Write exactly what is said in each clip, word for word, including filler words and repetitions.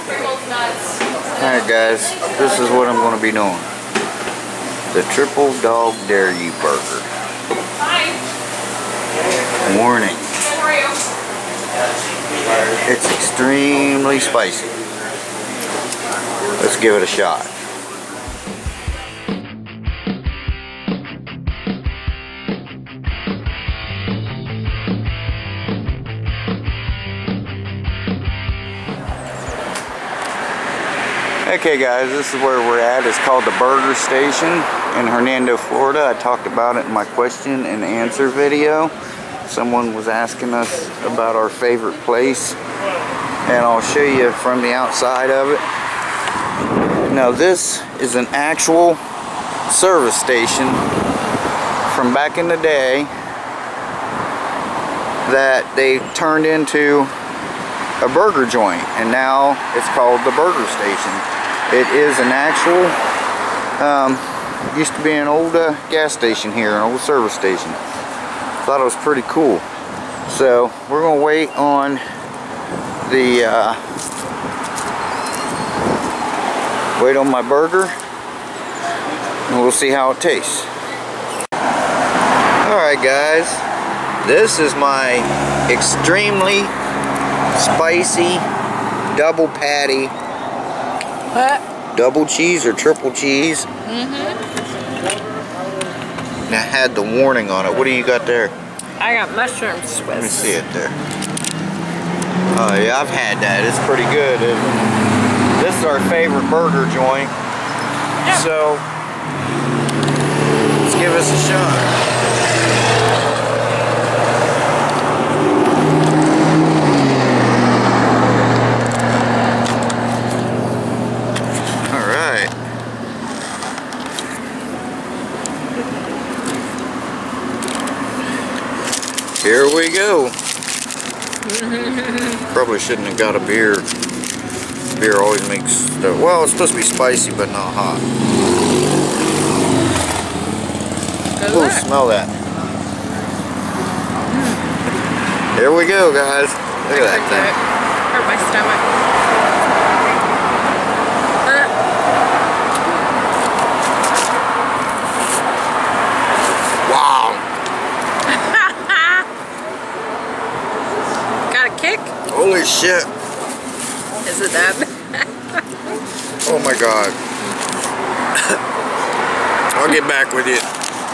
Alright guys, this is what I'm going to be doing. The Triple Dog Dare You Burger. Warning. It's extremely spicy. Let's give it a shot. Okay guys, this is where we're at. It's called the Burger Station in Hernando, Florida. I talked about it in my question and answer video. Someone was asking us about our favorite place, and I'll show you from the outside of it. Now this is an actual service station from back in the day that they turned into a burger joint, and now it's called the Burger Station. It is an actual, um, used to be an old uh, gas station here, an old service station. Thought it was pretty cool. So we're gonna wait on the, uh, wait on my burger, and we'll see how it tastes. Alright guys, this is my extremely spicy double patty. What? Double cheese or triple cheese. Mm-hmm. Now had the warning on it. What do you got there? I got mushroom Swiss. Let me see it there. Oh yeah, I've had that. It's pretty good. It, this is our favorite burger joint. Yeah. So let's give us a shot. Here we go. Probably shouldn't have got a beer. Beer always makes stuff. Well, it's supposed to be spicy, but not hot. Oh, smell that. Mm. Here we go, guys. Look at that thing. Hurt my stomach. Holy shit. Is it that bad? Oh my god. I'll get back with you.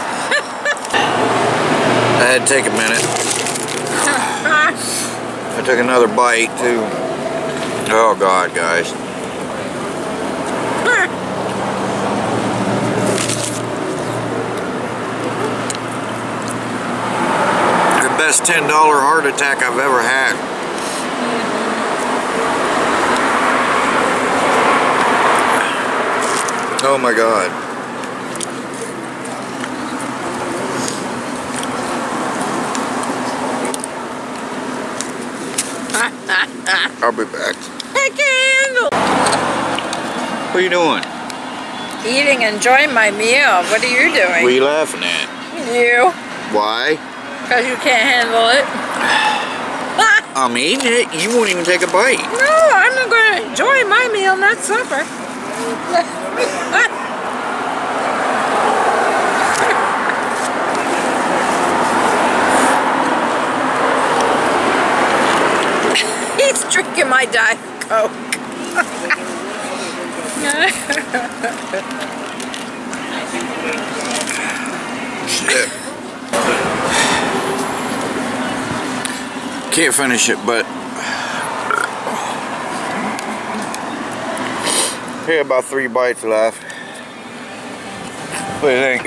I had to take a minute. I took another bite too. Oh god, guys. The best ten dollar heart attack I've ever had. Oh my god. I'll be back. I can't handle. What are you doing? Eating, enjoying my meal. What are you doing? What are you laughing at? You. Why? Because you can't handle it. I'm eating it. You won't even take a bite. No, I'm going to enjoy my meal, not supper. He's drinking my Diet Coke. Shit. Can't finish it, but here, about three bites left. What do you think?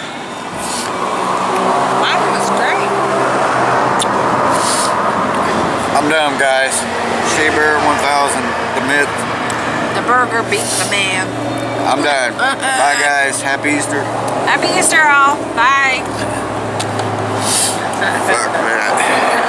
Mine was great. I'm done, guys. Shea Bear one thousand, the myth. The burger beats the man. I'm done. Uh, uh, Bye, guys. Happy Easter. Happy Easter, all. Bye. Fuck, man.